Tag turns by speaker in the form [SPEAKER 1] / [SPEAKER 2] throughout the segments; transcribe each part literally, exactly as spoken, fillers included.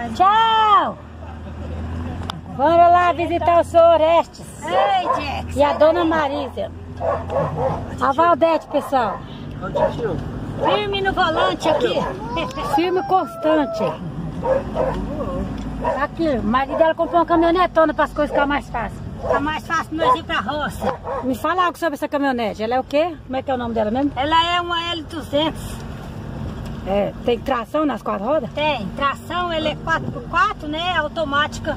[SPEAKER 1] Tchau! Bora lá visitar o senhor Orestes.
[SPEAKER 2] Ei, Jack.
[SPEAKER 1] E a dona Marisa. A Valdete, pessoal.
[SPEAKER 2] Firme no volante aqui.
[SPEAKER 1] Firme e constante. Aqui, o marido dela comprou uma caminhonetona para as coisas ficarem mais fáceis.
[SPEAKER 2] Fica mais fácil nós ir pra roça.
[SPEAKER 1] Me fala algo sobre essa caminhonete. Ela é o quê? Como é que é o nome dela mesmo?
[SPEAKER 2] Ela é uma L duzentos.
[SPEAKER 1] É, tem tração nas quatro rodas?
[SPEAKER 2] Tem. Tração, ela é quatro por quatro, né? Automática.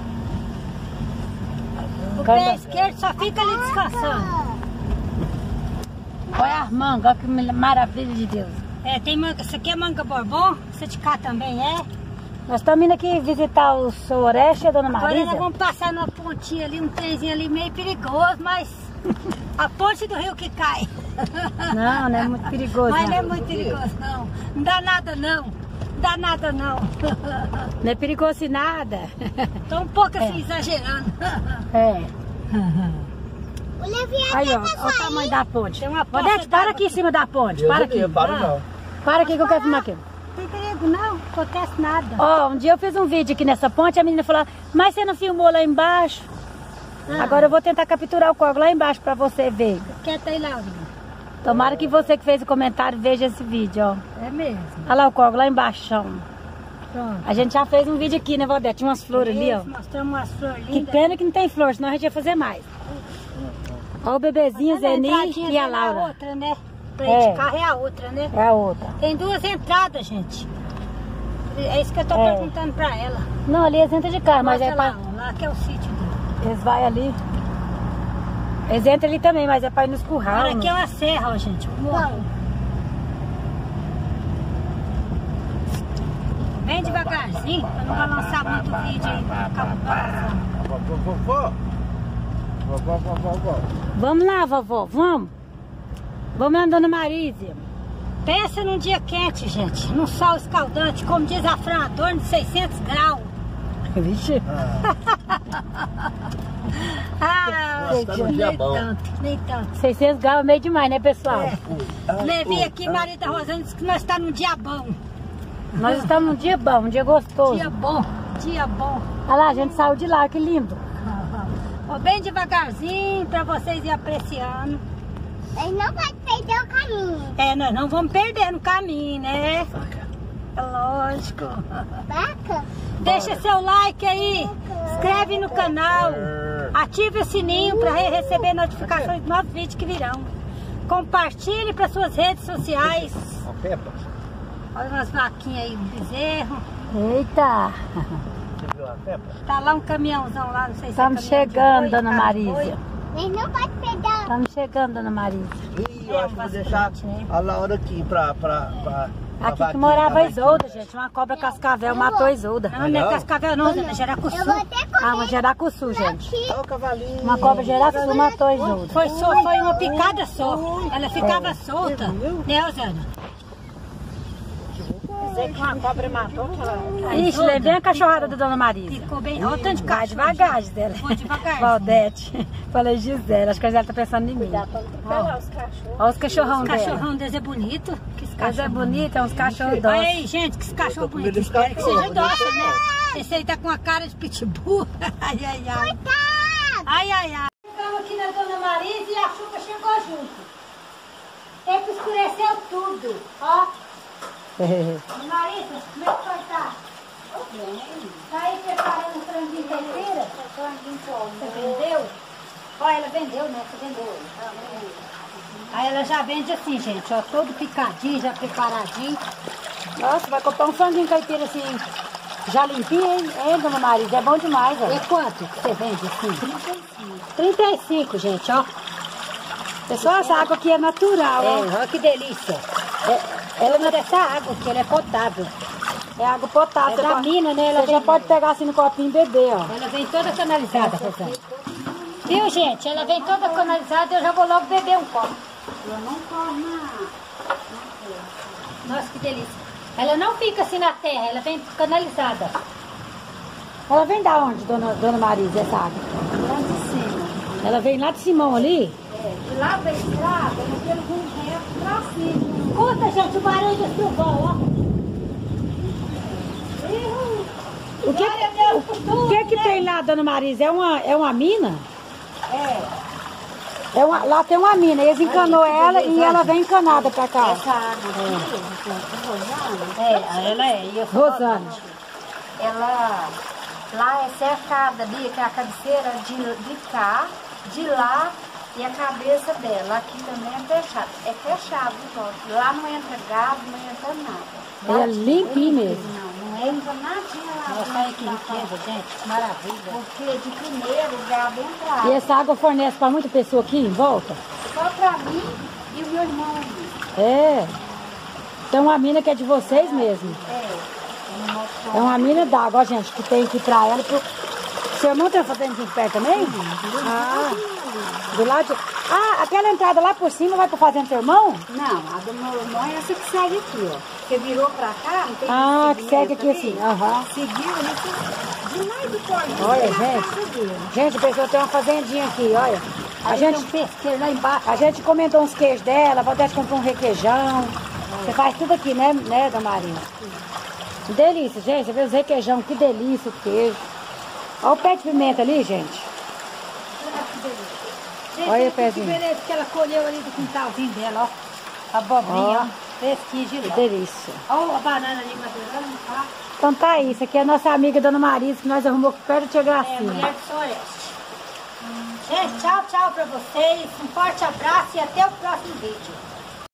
[SPEAKER 2] O
[SPEAKER 1] Cada...
[SPEAKER 2] pé esquerdo só fica ali descansando.
[SPEAKER 1] Olha as mangas, olha que maravilha de Deus.
[SPEAKER 2] É, tem manga. Isso aqui é manga borbom. Essa de cá também é.
[SPEAKER 1] Nós estamos indo aqui visitar o senhor Orestes e a dona
[SPEAKER 2] Agora
[SPEAKER 1] Marisa.
[SPEAKER 2] nós vamos passar numa pontinha ali, um trenzinho ali meio perigoso, mas a ponte do rio que cai.
[SPEAKER 1] Não, não é muito perigoso.
[SPEAKER 2] Mas
[SPEAKER 1] não.
[SPEAKER 2] não é muito perigoso não. Não dá nada não. Não dá nada não.
[SPEAKER 1] Não é perigoso nada.
[SPEAKER 2] Tô um pouco assim, é. exagerando.
[SPEAKER 1] É.
[SPEAKER 2] O
[SPEAKER 1] Aí, ó, olha o tamanho da ponte.
[SPEAKER 2] Tem uma
[SPEAKER 1] Odete, para aqui em cima da ponte.
[SPEAKER 3] Deus
[SPEAKER 1] Para
[SPEAKER 3] é
[SPEAKER 1] aqui.
[SPEAKER 3] meu, para não.
[SPEAKER 1] Para aqui que eu quero filmar aqui.
[SPEAKER 2] Não tem perigo não, não acontece nada.
[SPEAKER 1] Ó, um dia eu fiz um vídeo aqui nessa ponte, a menina falou, mas você não filmou lá embaixo? Ah. Agora eu vou tentar capturar o córrego lá embaixo pra você ver.
[SPEAKER 2] Quieta aí, Laurinha.
[SPEAKER 1] Tomara que você que fez o comentário veja esse vídeo, ó.
[SPEAKER 2] É mesmo.
[SPEAKER 1] Olha lá o córrego lá embaixo.
[SPEAKER 2] Pronto.
[SPEAKER 1] A gente já fez um vídeo aqui, né, Valdete? Tinha umas flores ali, ó.
[SPEAKER 2] Mostramos umas flores
[SPEAKER 1] Que
[SPEAKER 2] lindas.
[SPEAKER 1] pena que não tem flor, senão a gente ia fazer mais. Ó o bebezinho, Zeni e a Laura.
[SPEAKER 2] É a outra, né? Pra
[SPEAKER 1] É.
[SPEAKER 2] de carro é a outra, né?
[SPEAKER 1] É a outra.
[SPEAKER 2] Tem duas entradas, gente. É isso que eu tô
[SPEAKER 1] É.
[SPEAKER 2] perguntando pra ela.
[SPEAKER 1] Não, ali eles entram de carro, mas
[SPEAKER 2] Mostra
[SPEAKER 1] é
[SPEAKER 2] lá,
[SPEAKER 1] pra...
[SPEAKER 2] ó, lá que é o sítio dele.
[SPEAKER 1] Eles vão ali. Eles entram ali também, mas é pra ir nos curral.
[SPEAKER 2] Olha, aqui é uma serra, ó, gente. Um morro. Vem devagarzinho, pra não balançar muito o vídeo aí, pra ficar balançando.
[SPEAKER 3] Vovó, vovó, vovó, vovó.
[SPEAKER 1] Vamos lá, vovó, vamos. Vamos lá, dona Marisa.
[SPEAKER 2] Pensa num dia quente, gente. Num sol escaldante, como diz a Fran, em torno de seiscentos graus.
[SPEAKER 1] Vixe.
[SPEAKER 2] Ah,
[SPEAKER 3] Nossa, tá no
[SPEAKER 2] nem
[SPEAKER 3] dia bom.
[SPEAKER 2] tanto, nem tanto.
[SPEAKER 1] seiscentos graus é meio demais, né, pessoal?
[SPEAKER 2] É. Levi aqui, Maria da Rosana, disse que nós estamos num dia bom.
[SPEAKER 1] Nós estamos num dia bom, um dia gostoso.
[SPEAKER 2] Dia bom, dia bom.
[SPEAKER 1] Olha lá, a gente saiu de lá, que lindo.
[SPEAKER 2] Ó, bem devagarzinho, pra vocês ir apreciando.
[SPEAKER 4] Ele não vai perder o caminho.
[SPEAKER 2] É, nós não vamos perder no caminho, né? É lógico.
[SPEAKER 4] Vaca?
[SPEAKER 2] Deixa seu like aí, inscreve no canal, ative o sininho para receber notificações de novos vídeos que virão. Compartilhe para suas redes sociais.
[SPEAKER 3] A Peppa.
[SPEAKER 2] Olha umas vaquinhas aí, um bezerro.
[SPEAKER 1] Eita.
[SPEAKER 3] Você viu a Peppa?
[SPEAKER 2] Tá lá um caminhãozão lá, não sei se
[SPEAKER 1] Estamos
[SPEAKER 2] é caminhão de
[SPEAKER 1] chegando,
[SPEAKER 2] boi,
[SPEAKER 1] dona
[SPEAKER 2] carro de
[SPEAKER 1] Marisa.
[SPEAKER 2] boi.
[SPEAKER 4] Ele não vai perder.
[SPEAKER 1] Estamos chegando, dona Marisa.
[SPEAKER 3] Ih, eu acho que vou deixar a Laura aqui pra... pra, pra
[SPEAKER 1] Aqui que morava a Isolda, gente. Uma cobra cascavel matou a Isolda.
[SPEAKER 2] Não, não é cascavel não, Zé, é Jaracuçu.
[SPEAKER 4] Eu vou ter que
[SPEAKER 1] Ah, uma Jaracuçu, gente.
[SPEAKER 3] Olha o cavalinho.
[SPEAKER 1] Uma cobra Jaracuçu matou a Isolda.
[SPEAKER 2] Foi, só, foi uma picada só, ela ficava solta, né, Osana?
[SPEAKER 1] Sei que uma cobra matou.
[SPEAKER 2] A
[SPEAKER 1] Ixi,
[SPEAKER 2] Isolda
[SPEAKER 1] levei a cachorrada da dona Marisa.
[SPEAKER 2] Ficou bem, olha o tanto de
[SPEAKER 1] Vai
[SPEAKER 2] cachorro.
[SPEAKER 1] devagar, Gisela.
[SPEAKER 2] Vou devagar.
[SPEAKER 1] Valdete. Falei Gisela, acho que a Gisela tá pensando em mim. Olha os cachorrão
[SPEAKER 2] Os
[SPEAKER 1] dela.
[SPEAKER 2] cachorrão deles é bonito. Que esse
[SPEAKER 1] Mas é
[SPEAKER 2] cachorrão.
[SPEAKER 1] bonito, é uns cachorros
[SPEAKER 2] Olha
[SPEAKER 1] dóceis.
[SPEAKER 2] aí, gente, que esse cachorro
[SPEAKER 3] com
[SPEAKER 2] bonito.
[SPEAKER 3] medo desse
[SPEAKER 2] Espero que seja
[SPEAKER 3] cachorro.
[SPEAKER 2] dócil, né? Esse aí tá com a cara de pitbull. Ai, ai, ai. Ai, ai, ai. Ficamos aqui na dona Marisa e a chuva chegou junto. Tempo escureceu tudo. Ó. Dona Marisa, como é que vai estar? Tá aí preparando o franguinho tempera? Você vendeu? Ó, ela vendeu, né? Você vendeu. Aí ela já vende assim, gente, ó, todo picadinho, já preparadinho.
[SPEAKER 1] Nossa, vai comprar um franguinho caipira assim, já limpinho, hein, hein, dona Marisa? É bom demais,
[SPEAKER 2] E
[SPEAKER 1] velho.
[SPEAKER 2] quanto que você vende assim? trinta e cinco, gente, ó.
[SPEAKER 1] Pessoal, essa água aqui é natural, ó.
[SPEAKER 2] É, olha que delícia.
[SPEAKER 1] É,
[SPEAKER 2] Ela não é dessa água, porque ela é potável.
[SPEAKER 1] é água potável.
[SPEAKER 2] É
[SPEAKER 1] Você
[SPEAKER 2] da
[SPEAKER 1] pode-
[SPEAKER 2] mina, né? Ela
[SPEAKER 1] Você
[SPEAKER 2] vem-
[SPEAKER 1] já pode pegar assim no copinho e beber, ó.
[SPEAKER 2] Ela vem toda canalizada, Rosana. Viu, gente? Ela vem toda canalizada e eu já vou logo beber um copo.
[SPEAKER 1] Eu não como,
[SPEAKER 2] Nossa, que delícia. Ela não fica assim na terra, ela vem canalizada.
[SPEAKER 1] Ela vem da onde, dona, dona Marisa, essa água?
[SPEAKER 2] Lá de cima.
[SPEAKER 1] Ela vem lá de Simão ali?
[SPEAKER 2] De lá da estrada, naquele rumo reto pra cima. Escuta, gente, o barulho do trovão, ó. Ih,
[SPEAKER 1] O O que,
[SPEAKER 2] Glória a Deus por tudo,
[SPEAKER 1] o que que
[SPEAKER 2] né?
[SPEAKER 1] tem lá, dona Marisa? É uma, é uma mina?
[SPEAKER 2] É.
[SPEAKER 1] É uma, lá tem uma mina, eles encanou ela e ela vem encanada pra cá.
[SPEAKER 2] Essa água aqui, é, ela é. E eu sou
[SPEAKER 1] Rosana.
[SPEAKER 2] ela lá é cercada ali, que é a cabeceira de, de cá, de lá e a cabeça dela. Aqui também é fechado. É fechado, igual. Lá não entra gado, não entra nada.
[SPEAKER 1] Ela é limpinha mesmo.
[SPEAKER 2] Não, não entra nadinha lá.
[SPEAKER 5] Nossa, olha que riqueza, gente. Maravilha.
[SPEAKER 2] Porque de primeiro o gado entrava.
[SPEAKER 1] E essa água fornece pra muita pessoa aqui em volta?
[SPEAKER 2] Só pra mim e o meu irmão ali.
[SPEAKER 1] É. Então a mina que é de vocês mesmo.
[SPEAKER 2] É.
[SPEAKER 1] É uma mina d'água, ó, gente, que tem que ir pra ela. Pro... Seu irmão tá fazendo aqui perto também? Ah, do lado de... Ah, aquela entrada lá por cima vai pra fazenda do seu irmão?
[SPEAKER 2] Não, a do meu irmão é essa que segue aqui, ó. Porque virou pra cá, não tem
[SPEAKER 1] Ah, que
[SPEAKER 2] seguir
[SPEAKER 1] segue
[SPEAKER 2] essa
[SPEAKER 1] aqui assim. Aham.
[SPEAKER 2] Seguiu ali de lá e do corno.
[SPEAKER 1] Olha,
[SPEAKER 2] é a
[SPEAKER 1] gente.
[SPEAKER 2] casa dele.
[SPEAKER 1] Gente, a pessoa tem uma fazendinha aqui, olha. A
[SPEAKER 5] Aí
[SPEAKER 1] gente,
[SPEAKER 5] tem um pesqueiro lá embaixo.
[SPEAKER 1] a gente comentou uns queijos dela, a Valdete comprou um requeijão. Você faz tudo aqui, né, né, dona Maria? Delícia, gente. Você vê os requeijão, que delícia o queijo. Olha o pé de pimenta ali, gente.
[SPEAKER 2] Gente,
[SPEAKER 1] Olha o
[SPEAKER 2] que
[SPEAKER 1] pezinho.
[SPEAKER 2] beleza que ela colheu ali do quintalzinho dela, ó. Abobrinha,
[SPEAKER 1] Ó.
[SPEAKER 2] ó. Fresquinha de
[SPEAKER 1] Que
[SPEAKER 2] lá.
[SPEAKER 1] delícia.
[SPEAKER 2] Ó a banana ali madurando, tá?
[SPEAKER 1] Então tá aí, isso aqui é a nossa amiga Dona Marisa, que nós arrumou aqui perto do Tia
[SPEAKER 2] É,
[SPEAKER 1] Gracinha.
[SPEAKER 2] mulher do Floreste. Gente, tchau, tchau pra vocês. Um forte abraço e até o próximo vídeo.